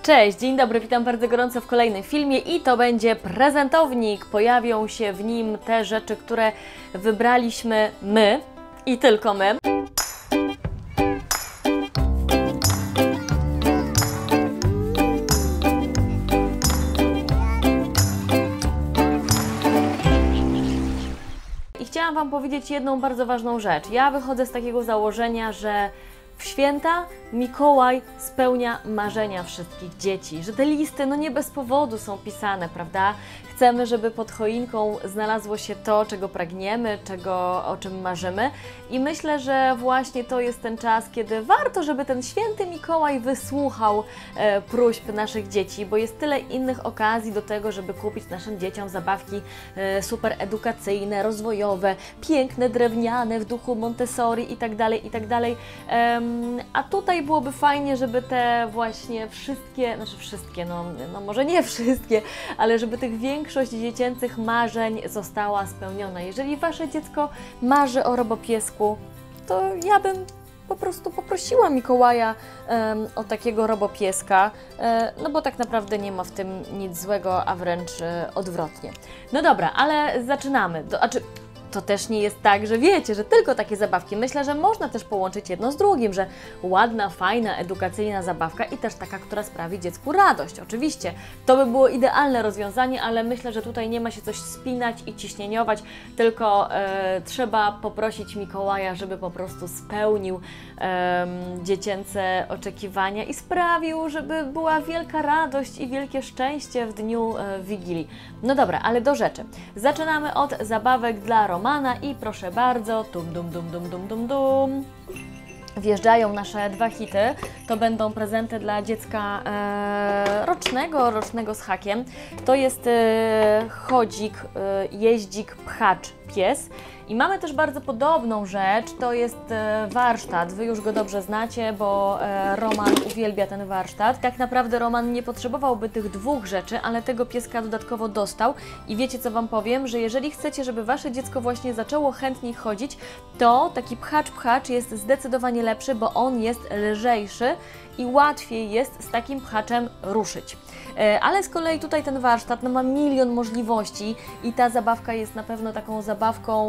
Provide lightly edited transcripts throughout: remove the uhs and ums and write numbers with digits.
Cześć, dzień dobry, witam bardzo gorąco w kolejnym filmie i to będzie prezentownik. Pojawią się w nim te rzeczy, które wybraliśmy my i tylko my. I chciałam Wam powiedzieć jedną bardzo ważną rzecz. Ja wychodzę z takiego założenia, że w święta Mikołaj spełnia marzenia wszystkich dzieci, że te listy nie bez powodu są pisane, prawda? Chcemy, żeby pod choinką znalazło się to, czego pragniemy, o czym marzymy i myślę, że właśnie to jest ten czas, kiedy warto, żeby ten święty Mikołaj wysłuchał próśb naszych dzieci, bo jest tyle innych okazji do tego, żeby kupić naszym dzieciom zabawki super edukacyjne, rozwojowe, piękne, drewniane, w duchu Montessori itd., itd. A tutaj byłoby fajnie, żeby te właśnie wszystkie, może nie wszystkie, ale żeby tych większość dziecięcych marzeń została spełniona. Jeżeli Wasze dziecko marzy o robopiesku, to ja bym po prostu poprosiła Mikołaja o takiego robopieska, no bo tak naprawdę nie ma w tym nic złego, a wręcz odwrotnie. No dobra, ale zaczynamy. To też nie jest tak, że wiecie, że tylko takie zabawki. Myślę, że można też połączyć jedno z drugim, że ładna, fajna, edukacyjna zabawka i też taka, która sprawi dziecku radość. Oczywiście, to by było idealne rozwiązanie, ale myślę, że tutaj nie ma się coś spinać i ciśnieniować, tylko trzeba poprosić Mikołaja, żeby po prostu spełnił dziecięce oczekiwania i sprawił, żeby była wielka radość i wielkie szczęście w dniu Wigilii. No dobra, ale do rzeczy. Zaczynamy od zabawek dla Romana i proszę bardzo, dum. Wjeżdżają nasze dwa hity, to będą prezenty dla dziecka rocznego z hakiem. To jest chodzik, jeździk, pchacz, pies. I mamy też bardzo podobną rzecz, to jest warsztat. Wy już go dobrze znacie, bo Roman uwielbia ten warsztat. Tak naprawdę Roman nie potrzebowałby tych dwóch rzeczy, ale tego pieska dodatkowo dostał. I wiecie, co Wam powiem? Że jeżeli chcecie, żeby Wasze dziecko właśnie zaczęło chętniej chodzić, to taki pchacz jest zdecydowanie lepszy, bo on jest lżejszy i łatwiej jest z takim pchaczem ruszyć. Ale z kolei tutaj ten warsztat ma milion możliwości i ta zabawka jest na pewno taką zabawką,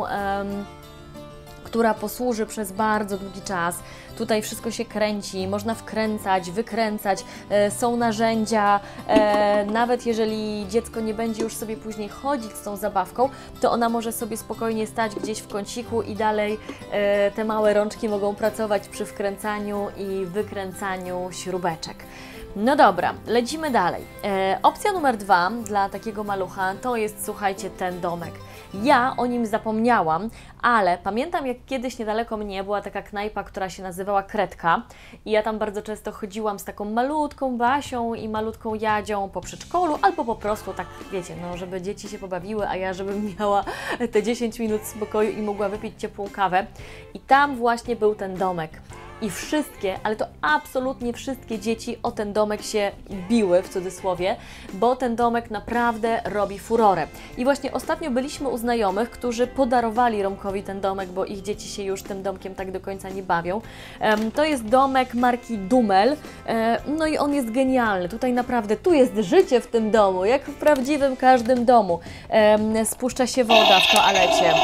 która posłuży przez bardzo długi czas. Tutaj wszystko się kręci, można wkręcać, wykręcać, są narzędzia. Nawet jeżeli dziecko nie będzie już sobie później chodzić z tą zabawką, to ona może sobie spokojnie stać gdzieś w kąciku i dalej te małe rączki mogą pracować przy wkręcaniu i wykręcaniu śrubeczek. No dobra, lecimy dalej. Opcja numer 2 dla takiego malucha to jest, słuchajcie, ten domek. Ja o nim zapomniałam, ale pamiętam, jak kiedyś niedaleko mnie była taka knajpa, która się nazywała Kredka i ja tam bardzo często chodziłam z taką malutką Basią i malutką Jadzią po przedszkolu, albo po prostu tak, wiecie, żeby dzieci się pobawiły, a ja żebym miała te 10 minut spokoju i mogła wypić ciepłą kawę. I tam właśnie był ten domek. I wszystkie, ale to absolutnie wszystkie dzieci o ten domek się biły, w cudzysłowie, bo ten domek naprawdę robi furorę. I właśnie ostatnio byliśmy u znajomych, którzy podarowali Romkowi ten domek, bo ich dzieci się już tym domkiem tak do końca nie bawią. To jest domek marki Dummel, no i on jest genialny. Tutaj naprawdę, tu jest życie w tym domu, jak w prawdziwym każdym domu. Spuszcza się woda w toalecie,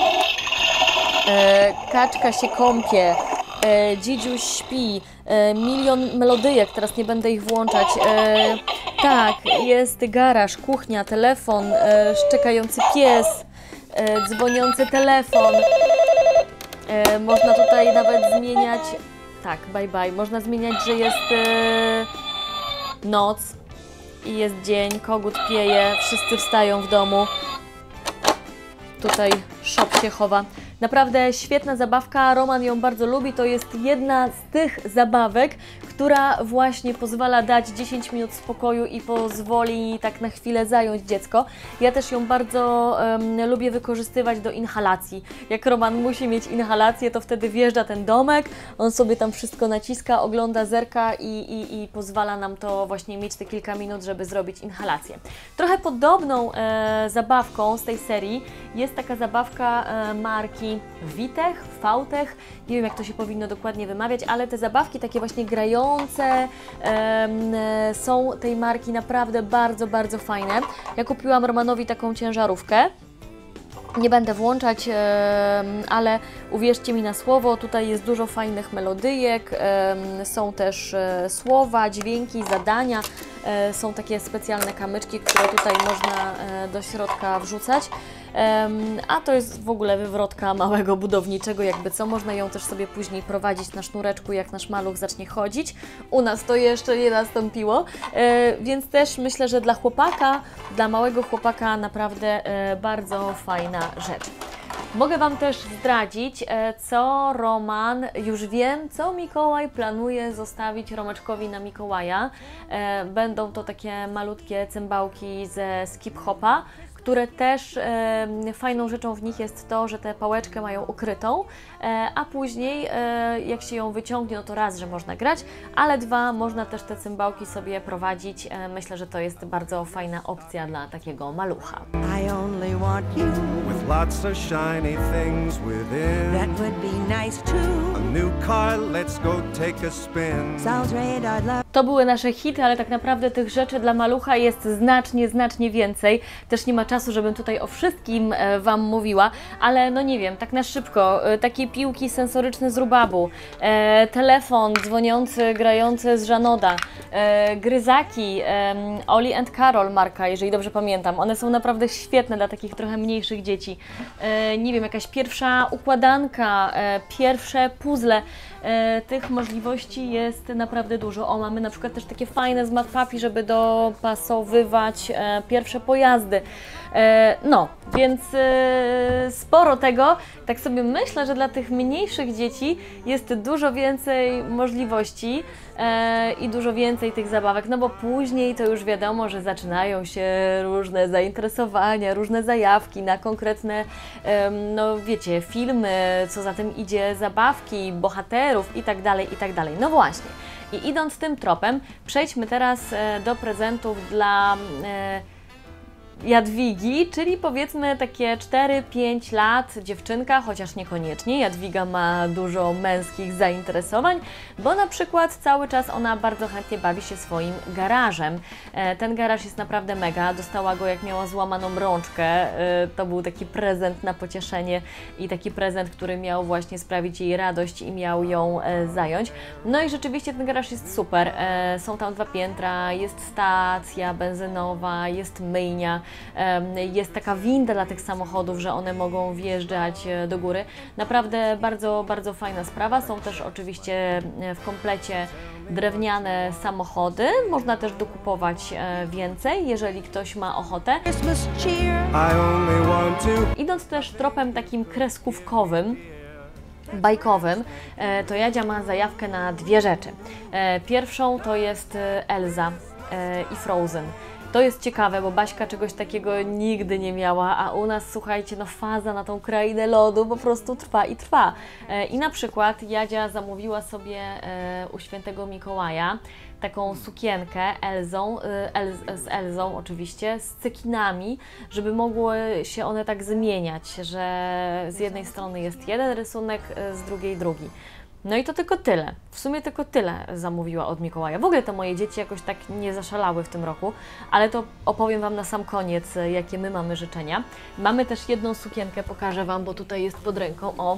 kaczka się kąpie, dzidziuś śpi, milion melodyjek, teraz nie będę ich włączać. Tak, jest garaż, kuchnia, telefon, szczekający pies, dzwoniący telefon. Można tutaj nawet zmieniać, tak, bye, można zmieniać, że jest noc i jest dzień, kogut pieje, wszyscy wstają w domu. Tutaj szop się chowa. Naprawdę świetna zabawka, Roman ją bardzo lubi, to jest jedna z tych zabawek, która właśnie pozwala dać 10 minut spokoju i pozwoli tak na chwilę zająć dziecko. Ja też ją bardzo lubię wykorzystywać do inhalacji. Jak Roman musi mieć inhalację, to wtedy wjeżdża ten domek, on sobie tam wszystko naciska, ogląda, zerka i pozwala nam to właśnie mieć te kilka minut, żeby zrobić inhalację. Trochę podobną zabawką z tej serii jest taka zabawka marki Witech, Vautech, nie wiem jak to się powinno dokładnie wymawiać, ale te zabawki takie właśnie grające błyszczące, są tej marki naprawdę bardzo, bardzo fajne. Ja kupiłam Romanowi taką ciężarówkę. Nie będę włączać, ale uwierzcie mi na słowo, tutaj jest dużo fajnych melodyjek, są też słowa, dźwięki, zadania, są takie specjalne kamyczki, które tutaj można do środka wrzucać. A to jest w ogóle wywrotka małego budowniczego, jakby co, można ją też sobie później prowadzić na sznureczku, jak nasz maluch zacznie chodzić. U nas to jeszcze nie nastąpiło, więc też myślę, że dla chłopaka, dla małego chłopaka naprawdę bardzo fajna rzecz. Mogę Wam też zdradzić, co Roman, już wiem, co Mikołaj planuje zostawić Romeczkowi na Mikołaja. Będą to takie malutkie cymbałki ze skip hopa, które też fajną rzeczą w nich jest to, że tę pałeczkę mają ukrytą, a później jak się ją wyciągnie, no to raz, że można grać, ale dwa, można też te cymbałki sobie prowadzić. Myślę, że to jest bardzo fajna opcja dla takiego malucha. I only want you with lots of shiny things within. that would be nice too. A new car, let's go take a spin. Sounds great, I'd love. To były nasze hity, ale tak naprawdę tych rzeczy dla malucha jest znacznie, znacznie więcej. Też nie ma czasu, żebym tutaj o wszystkim Wam mówiła, ale no nie wiem, tak na szybko, takie piłki sensoryczne z Rubabu, telefon dzwoniący, grający z Żanoda, gryzaki, Oli and Carol marka, jeżeli dobrze pamiętam. One są naprawdę świetne dla takich trochę mniejszych dzieci. Nie wiem, jakaś pierwsza układanka, pierwsze puzzle. Tych możliwości jest naprawdę dużo. O, mamy na przykład też takie fajne z mat-papi, żeby dopasowywać pierwsze pojazdy. No, więc sporo tego. Tak sobie myślę, że dla tych mniejszych dzieci jest dużo więcej możliwości i dużo więcej tych zabawek, no bo później to już wiadomo, że zaczynają się różne zainteresowania, różne zajawki na konkretne, no wiecie, filmy, co za tym idzie, zabawki, bohaterów i tak dalej, i tak dalej. No właśnie. I idąc tym tropem, przejdźmy teraz do prezentów dla Jadwigi, czyli powiedzmy takie 4-5 lat dziewczynka, chociaż niekoniecznie. Jadwiga ma dużo męskich zainteresowań, bo na przykład cały czas ona bardzo chętnie bawi się swoim garażem. Ten garaż jest naprawdę mega, dostała go jak miała złamaną rączkę. To był taki prezent na pocieszenie i taki prezent, który miał właśnie sprawić jej radość i miał ją zająć. No i rzeczywiście ten garaż jest super. Są tam 2 piętra, jest stacja benzynowa, jest myjnia. Jest taka winda dla tych samochodów, że one mogą wjeżdżać do góry. Naprawdę bardzo, bardzo fajna sprawa. Są też oczywiście w komplecie drewniane samochody. Można też dokupować więcej, jeżeli ktoś ma ochotę. Christmas cheer. I only want to. Idąc też tropem takim kreskówkowym, bajkowym, to Jadzia ma zajawkę na 2 rzeczy. Pierwszą to jest Elza i Frozen. To jest ciekawe, bo Baśka czegoś takiego nigdy nie miała, a u nas, słuchajcie, no faza na tą krainę lodu po prostu trwa i trwa. I na przykład Jadzia zamówiła sobie u świętego Mikołaja taką sukienkę z Elzą oczywiście, z cekinami, żeby mogły się one tak zmieniać, że z jednej strony jest jeden rysunek, z drugiej drugi. No i to tylko tyle. W sumie tylko tyle zamówiła od Mikołaja. W ogóle to moje dzieci jakoś tak nie zaszalały w tym roku, ale to opowiem Wam na sam koniec, jakie my mamy życzenia. Mamy też jedną sukienkę, pokażę Wam, bo tutaj jest pod ręką. O!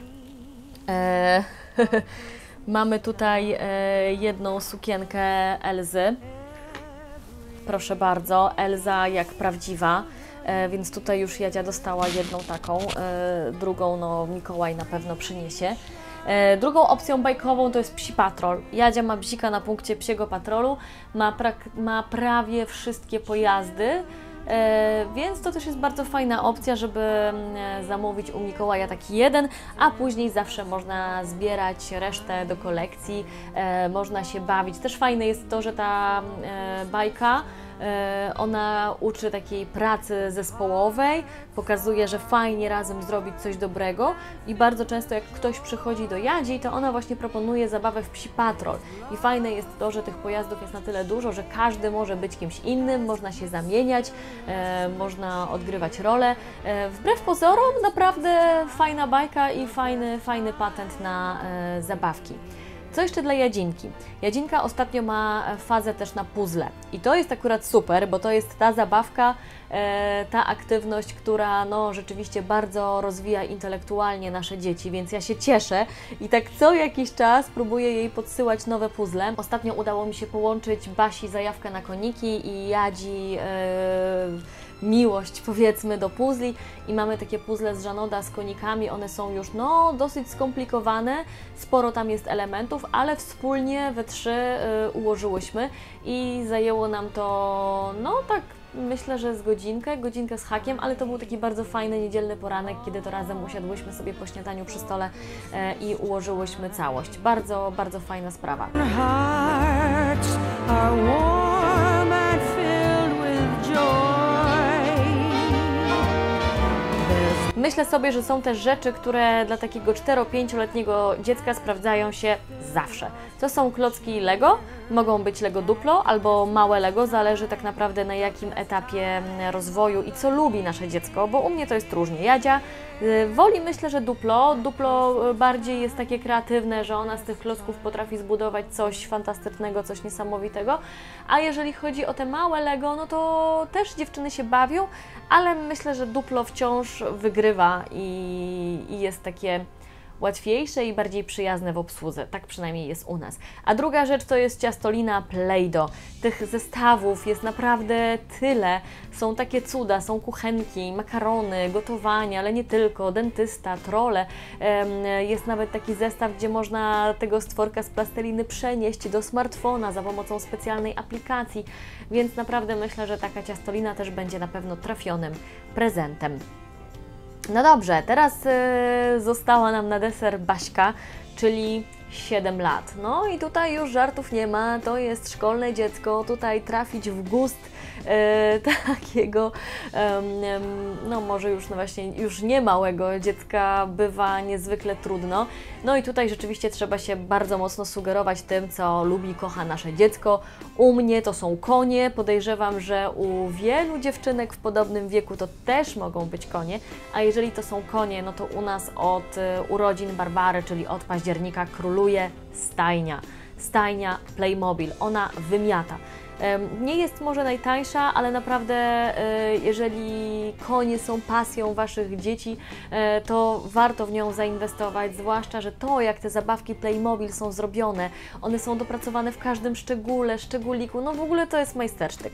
Mamy tutaj jedną sukienkę Elzy. Proszę bardzo, Elza jak prawdziwa. Więc tutaj już Jadzia dostała jedną taką, drugą no Mikołaj na pewno przyniesie. Drugą opcją bajkową to jest Psi Patrol. Jadzia ma bzika na punkcie Psiego Patrolu, ma prawie wszystkie pojazdy, więc to też jest bardzo fajna opcja, żeby zamówić u Mikołaja taki jeden, a później zawsze można zbierać resztę do kolekcji, można się bawić. Też fajne jest to, że ta bajka ona uczy takiej pracy zespołowej, pokazuje, że fajnie razem zrobić coś dobrego i bardzo często jak ktoś przychodzi do Jadzi, to ona właśnie proponuje zabawę w Psi Patrol. I fajne jest to, że tych pojazdów jest na tyle dużo, że każdy może być kimś innym, można się zamieniać, można odgrywać rolę. Wbrew pozorom naprawdę fajna bajka i fajny patent na zabawki. Co jeszcze dla Jadzinki? Jadzinka ostatnio ma fazę też na puzzle i to jest akurat super, bo to jest ta zabawka, ta aktywność, która no, rzeczywiście bardzo rozwija intelektualnie nasze dzieci, więc ja się cieszę i tak co jakiś czas próbuję jej podsyłać nowe puzzle. Ostatnio udało mi się połączyć Basi zajawkę na koniki i Jadzi miłość, powiedzmy, do puzli i mamy takie puzzle z Żanoda z konikami, one są już no dosyć skomplikowane, sporo tam jest elementów, ale wspólnie we trzy ułożyłyśmy i zajęło nam to no tak myślę, że z godzinkę z hakiem, ale to był taki bardzo fajny niedzielny poranek, kiedy to razem usiadłyśmy sobie po śniadaniu przy stole i ułożyłyśmy całość. Bardzo, bardzo fajna sprawa. Hearts are warm and filled with joy. Myślę sobie, że są też rzeczy, które dla takiego 4-5-letniego dziecka sprawdzają się zawsze. To są klocki Lego, mogą być Lego Duplo albo małe Lego, zależy tak naprawdę na jakim etapie rozwoju i co lubi nasze dziecko, bo u mnie to jest różnie. Jadzia woli, myślę, że Duplo. Duplo bardziej jest takie kreatywne, że ona z tych klocków potrafi zbudować coś fantastycznego, coś niesamowitego, a jeżeli chodzi o te małe Lego, no to też dziewczyny się bawią, ale myślę, że Duplo wciąż wygrywa i jest takie łatwiejsze i bardziej przyjazne w obsłudze. Tak przynajmniej jest u nas. A druga rzecz to jest ciastolina Play-Doh. Tych zestawów jest naprawdę tyle. Są takie cuda, są kuchenki, makarony, gotowanie, ale nie tylko, dentysta, trole. Jest nawet taki zestaw, gdzie można tego stworka z plasteliny przenieść do smartfona za pomocą specjalnej aplikacji. Więc naprawdę myślę, że taka ciastolina też będzie na pewno trafionym prezentem. No dobrze, teraz została nam na deser Baśka, czyli 7 lat. No i tutaj już żartów nie ma, to jest szkolne dziecko, tutaj trafić w gust takiego, no może już no właśnie, już nie małego dziecka bywa niezwykle trudno. No i tutaj rzeczywiście trzeba się bardzo mocno sugerować tym, co lubi, kocha nasze dziecko. U mnie to są konie, podejrzewam, że u wielu dziewczynek w podobnym wieku to też mogą być konie, a jeżeli to są konie, no to u nas od urodzin Barbary, czyli od października króluje stajnia. Stajnia Playmobil, ona wymiata. Nie jest może najtańsza, ale naprawdę jeżeli konie są pasją Waszych dzieci, to warto w nią zainwestować, zwłaszcza, że to jak te zabawki Playmobil są zrobione, one są dopracowane w każdym szczególe, szczególiku, no w ogóle to jest majstersztyk.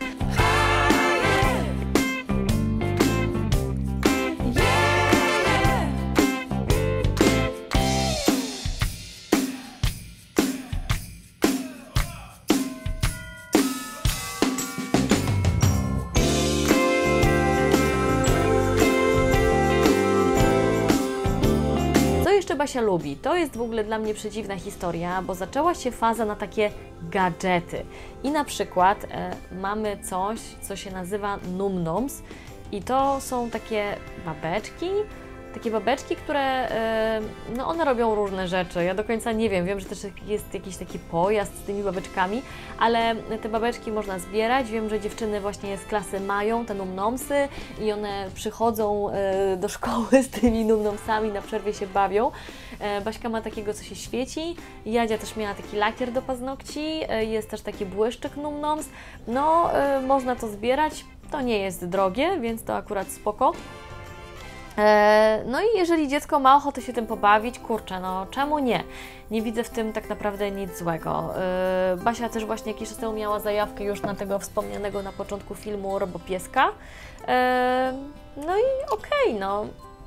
Jeszcze Basia lubi. To jest w ogóle dla mnie przedziwna historia, bo zaczęła się faza na takie gadżety. I na przykład mamy coś, co się nazywa Num-Noms i to są takie babeczki, które, no one robią różne rzeczy. Ja do końca nie wiem że też jest jakiś taki pojazd z tymi babeczkami, ale te babeczki można zbierać. Wiem, że dziewczyny właśnie z klasy mają te Num-Nomsy i one przychodzą do szkoły z tymi Num-Nomsami, na przerwie się bawią. Baśka ma takiego, co się świeci. Jadzia też miała taki lakier do paznokci, jest też taki błyszczyk Num-Noms. No, można to zbierać, to nie jest drogie, więc to akurat spoko. No i jeżeli dziecko ma ochotę się tym pobawić, kurczę, no czemu nie? Nie widzę w tym tak naprawdę nic złego. Basia też właśnie jakiś czas temu miała zajawkę już na tego wspomnianego na początku filmu Robopieska. No i okej, no.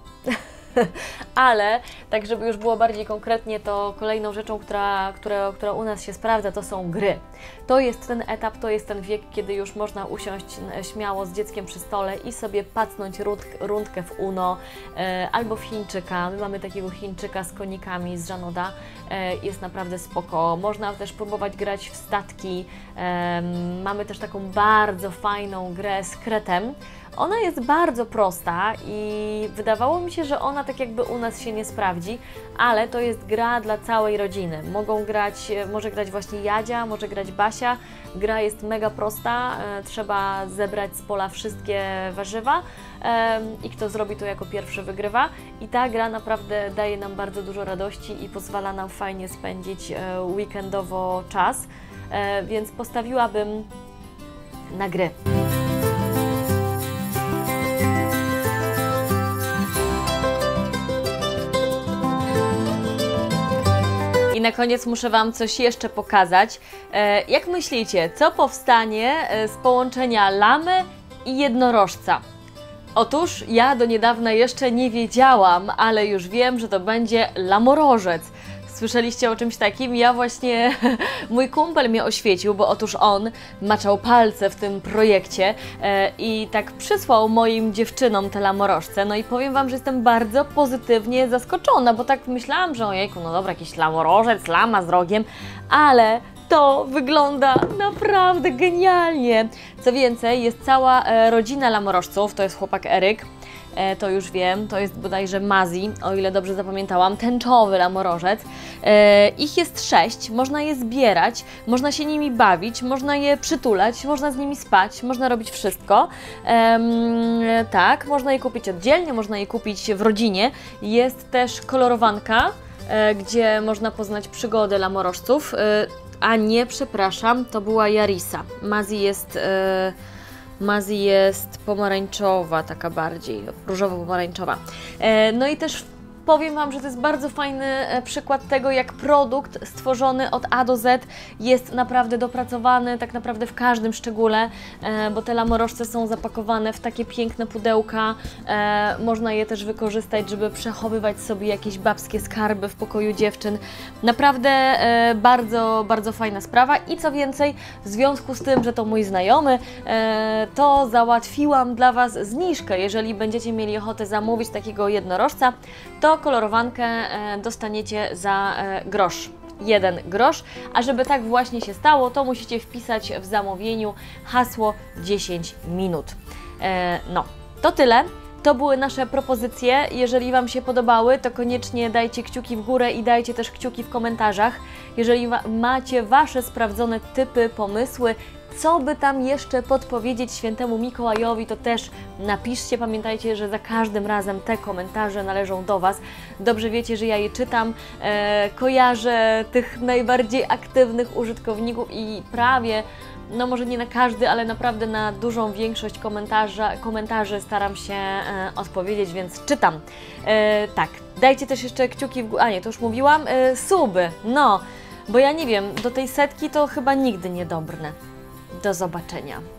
Ale tak, żeby już było bardziej konkretnie, to kolejną rzeczą, która u nas się sprawdza, to są gry. To jest ten etap, to jest ten wiek, kiedy już można usiąść śmiało z dzieckiem przy stole i sobie pacnąć rundkę w Uno albo w Chińczyka. My mamy takiego Chińczyka z konikami z Żanoda, jest naprawdę spoko. Można też próbować grać w statki. Mamy też taką bardzo fajną grę z kretem. Ona jest bardzo prosta i wydawało mi się, że ona tak jakby u nas się nie sprawdzi, ale to jest gra dla całej rodziny. Może grać właśnie Jadzia, może grać Basia. Gra jest mega prosta, trzeba zebrać z pola wszystkie warzywa i kto zrobi to jako pierwszy wygrywa. I ta gra naprawdę daje nam bardzo dużo radości i pozwala nam fajnie spędzić weekendowo czas, więc postawiłabym na gry. I na koniec muszę Wam coś jeszcze pokazać. Jak myślicie, co powstanie z połączenia lamy i jednorożca? Otóż ja do niedawna jeszcze nie wiedziałam, ale już wiem, że to będzie lamorożec. Słyszeliście o czymś takim? Ja właśnie, mój kumpel mnie oświecił, bo otóż on maczał palce w tym projekcie i tak przysłał moim dziewczynom te lamorożce. No i powiem Wam, że jestem bardzo pozytywnie zaskoczona, bo tak myślałam, że ojejku, no dobra, jakiś lamorożec, lama z rogiem, ale to wygląda naprawdę genialnie. Co więcej, jest cała rodzina lamorożców, to jest chłopak Eryk, to już wiem, to jest bodajże Mazji, o ile dobrze zapamiętałam, tęczowy lamorożec. Ich jest 6, można je zbierać, można się nimi bawić, można je przytulać, można z nimi spać, można robić wszystko. Tak, można je kupić oddzielnie, można je kupić w rodzinie. Jest też kolorowanka, gdzie można poznać przygody lamorożców. A nie, przepraszam, to była Jarisa. Mazji jest pomarańczowa, taka bardziej, różowo-pomarańczowa. No i też powiem Wam, że to jest bardzo fajny przykład tego, jak produkt stworzony od A do Z jest naprawdę dopracowany, tak naprawdę w każdym szczególe, bo te lamorożce są zapakowane w takie piękne pudełka. Można je też wykorzystać, żeby przechowywać sobie jakieś babskie skarby w pokoju dziewczyn. Naprawdę bardzo, bardzo fajna sprawa i co więcej, w związku z tym, że to mój znajomy, to załatwiłam dla Was zniżkę. Jeżeli będziecie mieli ochotę zamówić takiego jednorożca, to kolorowankę dostaniecie za grosz. 1 grosz, a żeby tak właśnie się stało, to musicie wpisać w zamówieniu hasło 10 minut. No, to tyle. To były nasze propozycje. Jeżeli Wam się podobały, to koniecznie dajcie kciuki w górę i dajcie też kciuki w komentarzach. Jeżeli macie Wasze sprawdzone typy, pomysły, co by tam jeszcze podpowiedzieć świętemu Mikołajowi, to też napiszcie. Pamiętajcie, że za każdym razem te komentarze należą do Was. Dobrze wiecie, że ja je czytam, kojarzę tych najbardziej aktywnych użytkowników i prawie, no może nie na każdy, ale naprawdę na dużą większość komentarzy staram się odpowiedzieć, więc czytam. Tak, dajcie też jeszcze kciuki w górę, a nie, to już mówiłam, suby, no, bo ja nie wiem, do tej 100 to chyba nigdy nie dobrnę. Do zobaczenia.